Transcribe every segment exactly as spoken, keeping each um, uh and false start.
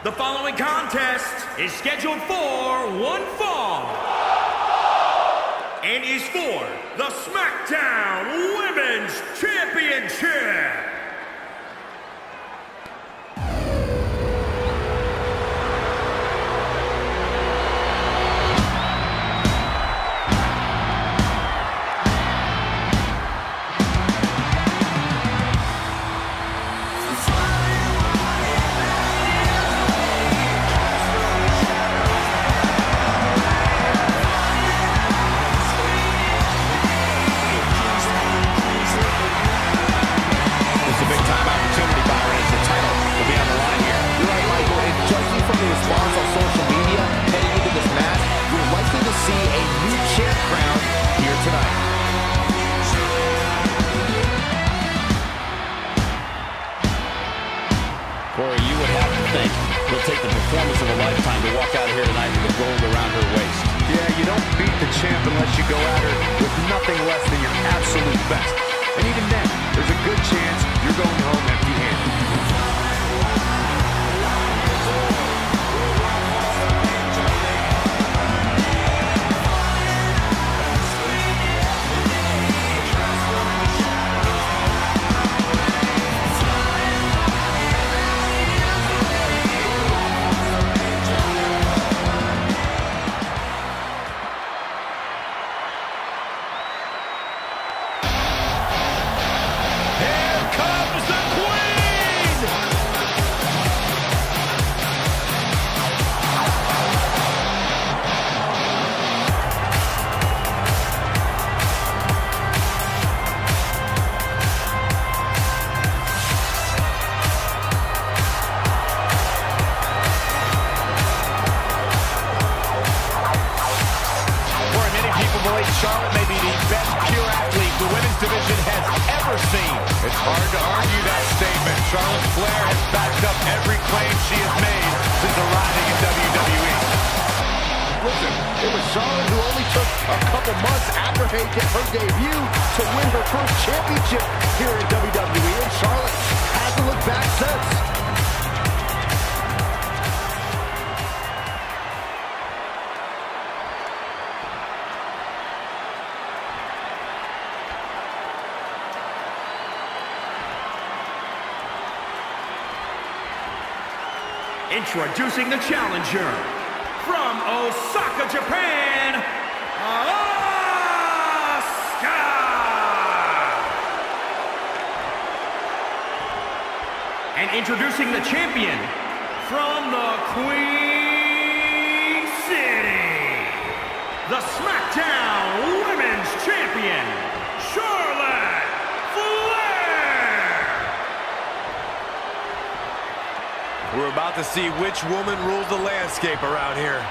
The following contest is scheduled for one fall and is for the SmackDown Women's Championship. Corey, you would have to think it'll take the performance of a lifetime to walk out of here tonight with the gold around her waist. Yeah, you don't beat the champ unless you go at her with nothing less than your absolute best. And even then, there's a good chance you're going home empty-handed. Charlotte may be the best pure athlete the women's division has ever seen. It's hard to argue that statement. Charlotte Flair has backed up every claim she has made since arriving in W W E. Listen, it was Charlotte who only took a couple months after her debut to win her first championship here in W W E, and Charlotte hasn't looked back since. Introducing the challenger from Osaka, Japan, Asuka! And introducing the champion from the Queen City, the SmackDown Women's Champion, Charlotte Flair! We're about to see which woman rules the landscape around here.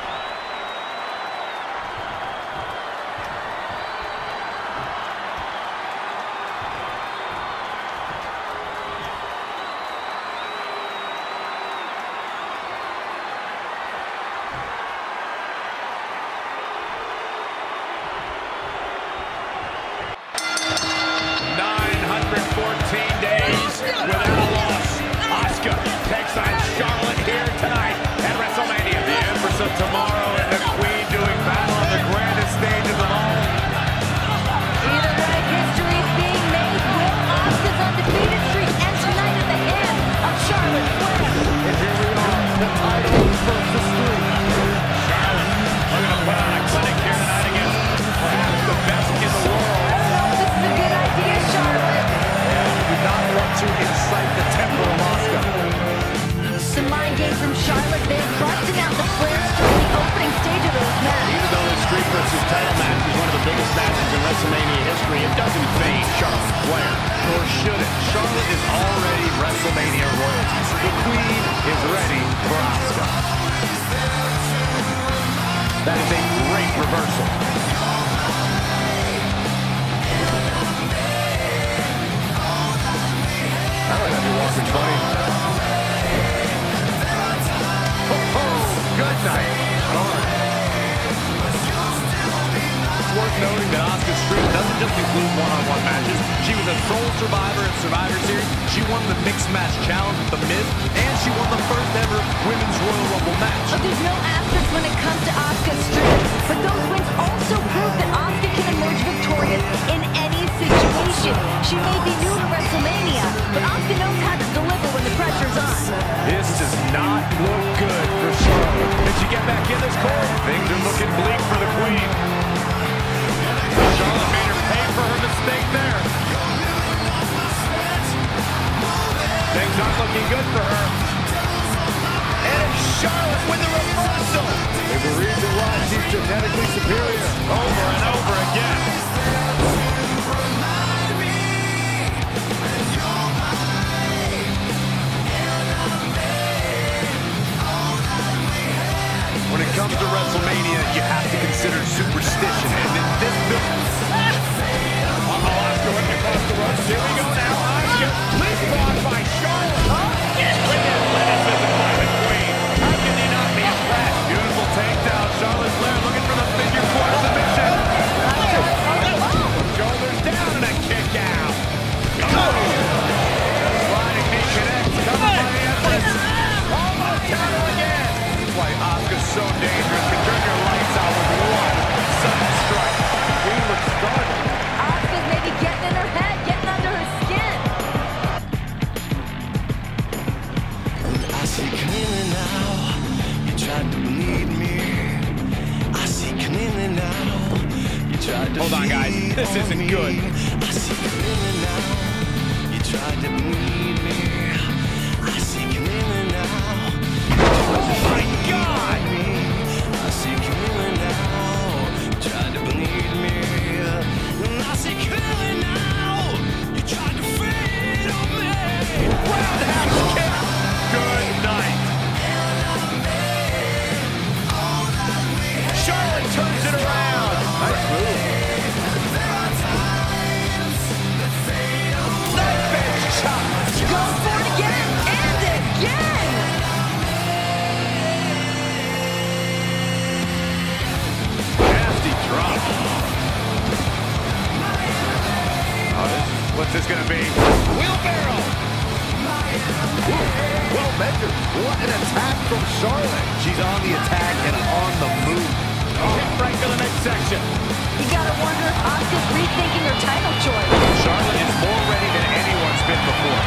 nine hundred fourteen days without a loss. Asuka takes on Charlotte here tonight at WrestleMania. The Empress of Tomorrow and the Queen doing battle on the grandest stage of them all. Either way, history is being made with Asuka's undefeated streak, and tonight at the hand of Charlotte Flair. And here we are, the title versus three. Charlotte looking to put on a clinic here tonight against perhaps the best in the world. I don't know if this is a good idea, Charlotte. Yeah, we do not want to incite the temper of Asuka. The mind game from Charlotte, they're busting out the Flairs during the opening stage of this match. Even though this streak versus title match is one of the biggest matches in WrestleMania history, it doesn't fade Charlotte Flair. Nor should it. Charlotte is already WrestleMania royalty. The Queen is ready for Asuka. That is a great reversal. I don't have you walking funny. Oh, oh, good night. It's worth noting that Asuka's streak doesn't just include one-on-one matches. She was a sole survivor at Survivor Series. She won the Mixed Match Challenge with The Miz, and she won the first ever This does not look good for Charlotte. Did she get back in this, Cole? Things are looking bleak for the Queen. Charlotte made her pay for her mistake there. Things aren't looking good for her. And it's Charlotte with the reversal. There's a reason why she's genetically superior. Over and over again. When it comes to WrestleMania, you have to consider superstition. And in this business... Uh-oh, Asuka looking across the ropes. Here we go now. Asuka, leapfrog by Charlotte. Oh, yes. With athleticism by the Queen. How can he not be impressed? Beautiful takedown. Charlotte Flair looking for the figure four submission. Shoulders down and a kick out. Oh! Sliding knee connects. Covered by the Empress. Almost counter again. That's why Asuka's so dangerous. Can turn your lights out with one sudden strike. Queen looks startled. Asuka's maybe getting in her head, getting under her skin. I see clearly now, you tried to bleed me. I see clearly now, you tried to Hold on, guys. This isn't me. good. I see clearly now, you tried to bleed me. I see clearly now. Oh, my God! I see clearly now, you tried to bleed me. I see clearly now, you tried to fade on me. Roundhouse kick. Good night. Charlotte turns it around. Nice move. Knife edge chop. Go for it again and again. Nasty drop. Oh, this, what's this gonna be? Wheelbarrow. Well measured. What an attack from Charlotte. She's on the attack and on the move. Oh, hit right to the midsection. You gotta wonder if Asuka's rethinking her title choice. Charlotte is more ready than anyone's been before.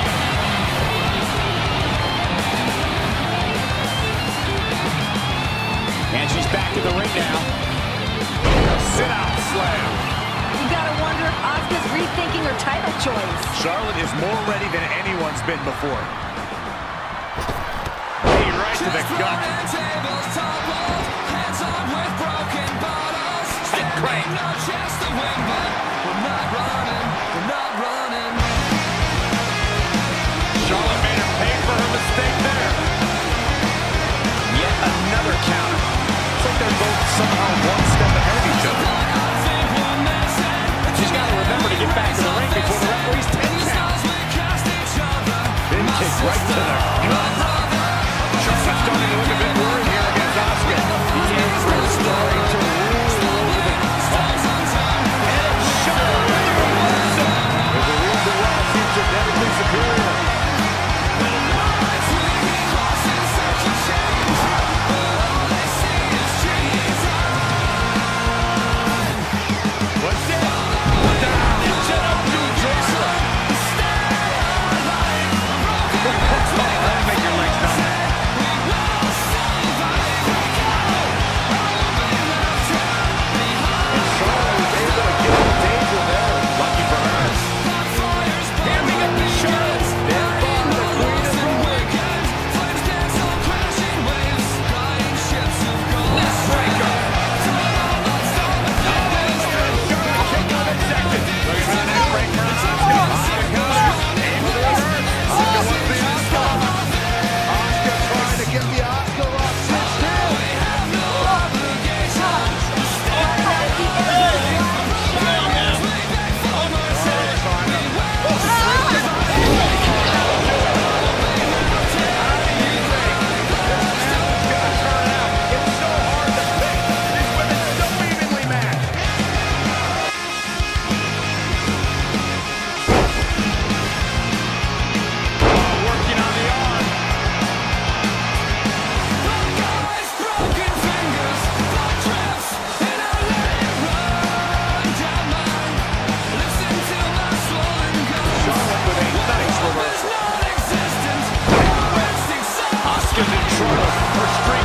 And she's back in the ring now. Sit-out slam. You gotta wonder if Asuka's rethinking her title choice. Charlotte is more ready than anyone's been before. Knee right to the gut. Stick crank. Charlotte made her pay for her mistake there. Yet another counter. It's like they're both somehow one step ahead of each other. She's got to remember to get back to the ring before the referee's ten count. Big kick right to the gut. Charlotte's starting to look a bit worried here against Asuka. The Empress starting to rule over the top. And a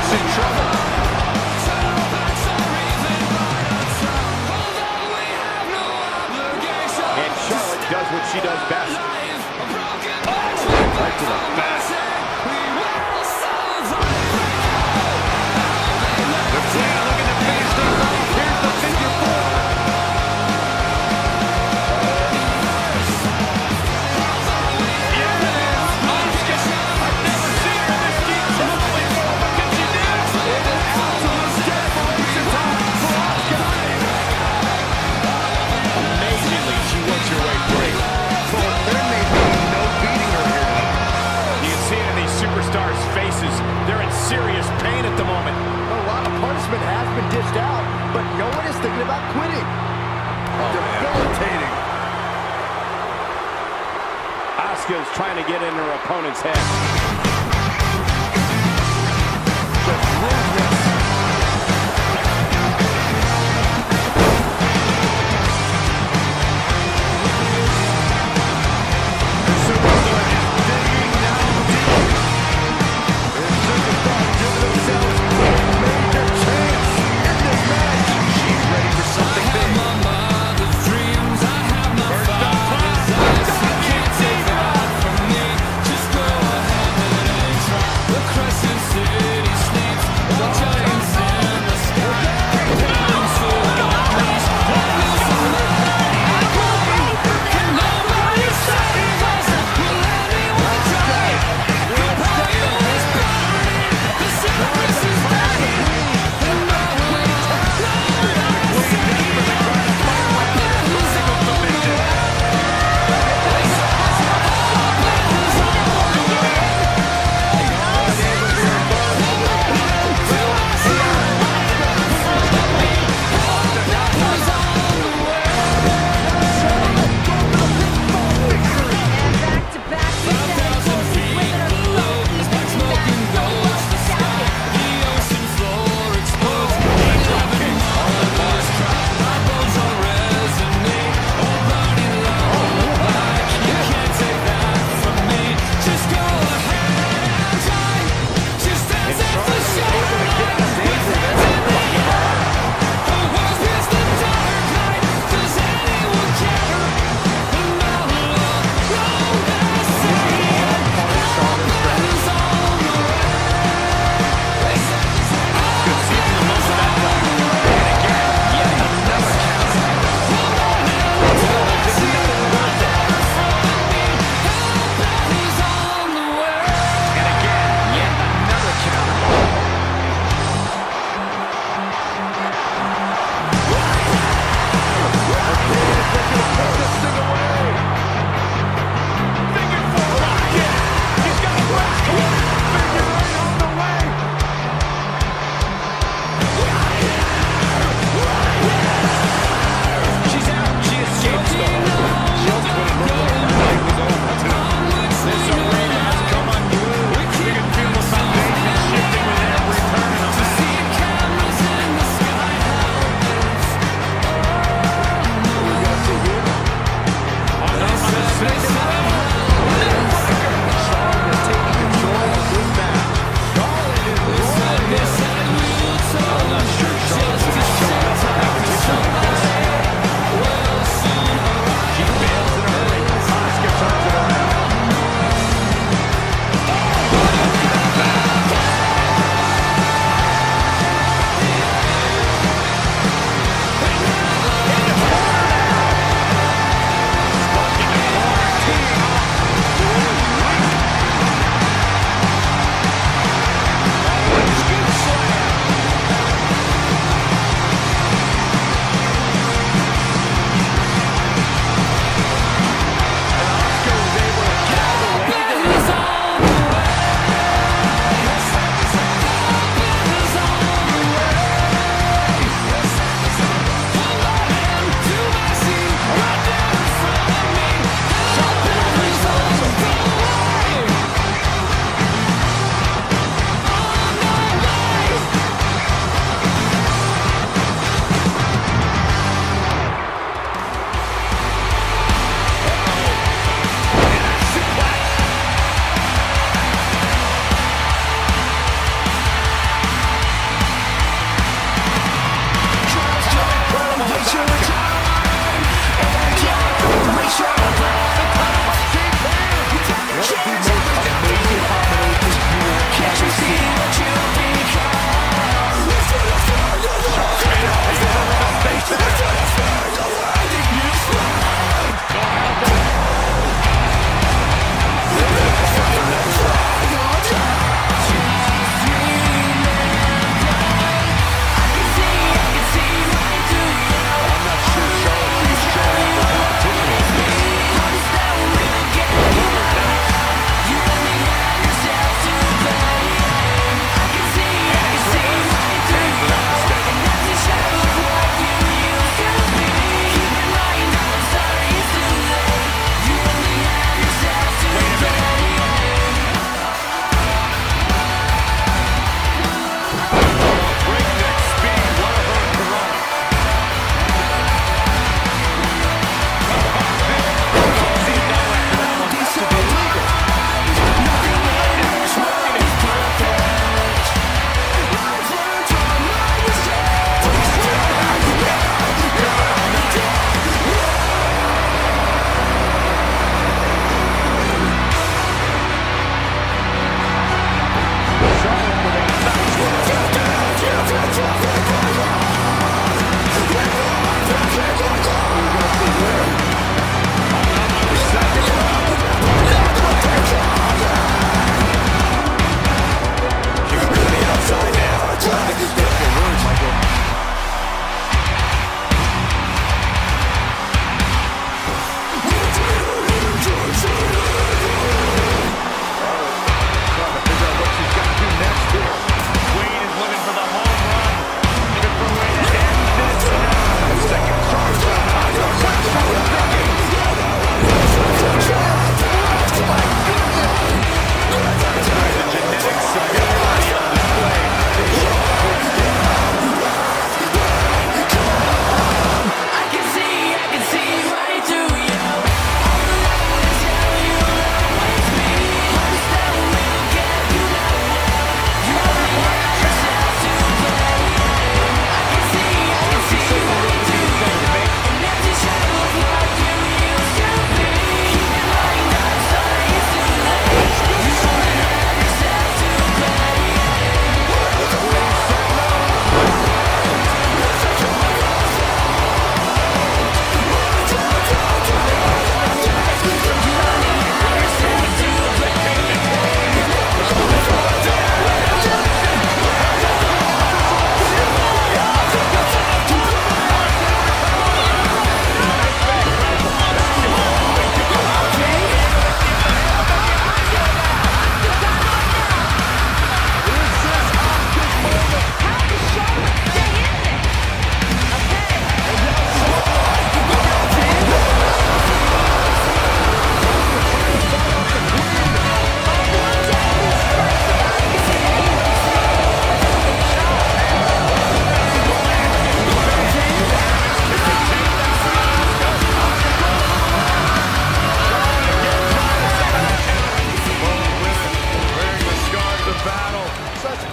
Charlotte's in trouble. And Charlotte does what she does best. Right to the back. The Queen looking to finish things off. Here's the figure four. They're in serious pain at the moment. A lot of punishment has been dished out, but no one is thinking about quitting. Oh, debilitating. Asuka's trying to get in her opponent's head. Just ruthless. Just go ahead.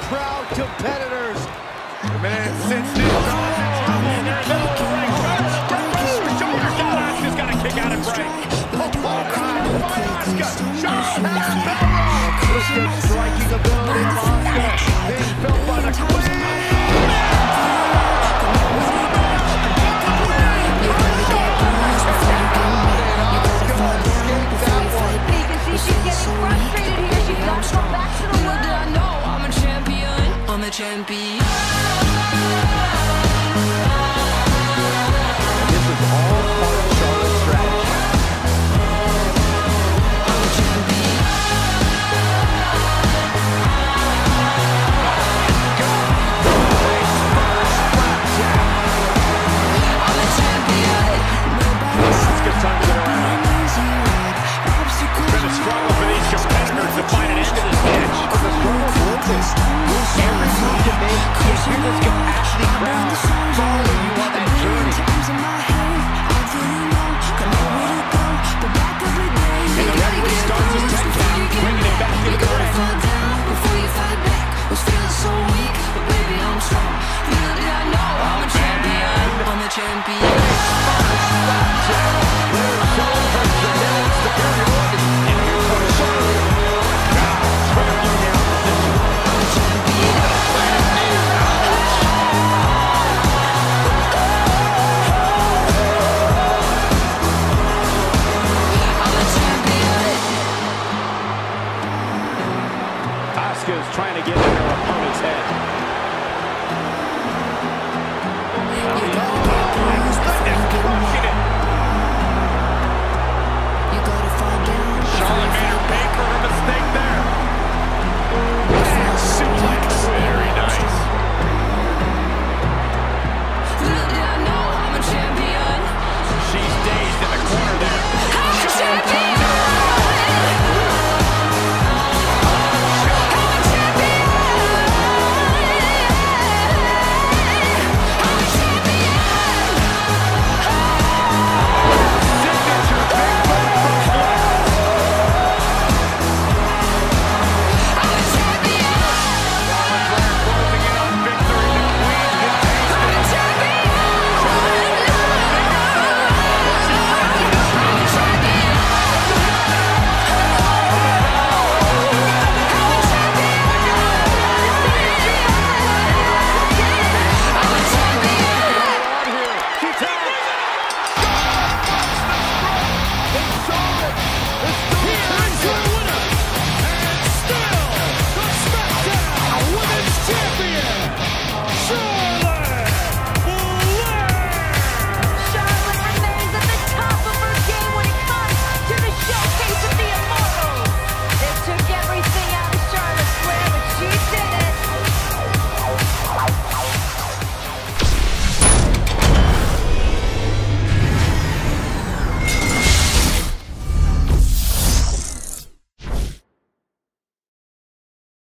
proud competitors. A minute since this Charlotte's in trouble. They're in the middle of the ring. Charlotte, breakthrough. Shoulders down. Asuka's got to kick out and break. Oh, my God. By Asuka. Charlotte has Belrock. Look at striking ability of Asuka. Being felt by the Queen. Champion. This is all part of Charlotte's strategy. I'm a champion. I'm a champion. It's good time to get around. Been a struggle for these competitors to find an end to this match. But the struggle's worth it. Every move you make, your fingers can actually ground. Follow you on that journey. And the referee starts his ten count, bringing it back into the ring. Before you fight back, was feeling so weak, but baby I'm strong. Little did I know I'm a champion. I'm a champion. Flair showing her genetic superiority. And here comes Charlotte. Now, trailing down position. I'm a champion. I'm a champion. Asuka's trying to get in her opponent's head. You know